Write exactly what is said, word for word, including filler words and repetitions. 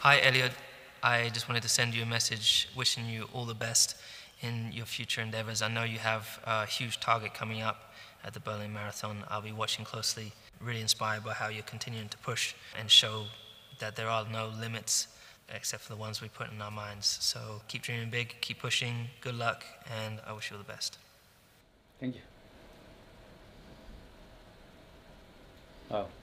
Hi, Elliot. I just wanted to send you a message wishing you all the best in your future endeavors. I know you have a huge target coming up at the Berlin Marathon. I'll be watching closely, really inspired by how you're continuing to push and show that there are no limits except for the ones we put in our minds. So keep dreaming big, keep pushing, good luck, and I wish you all the best. Thank you. Oh.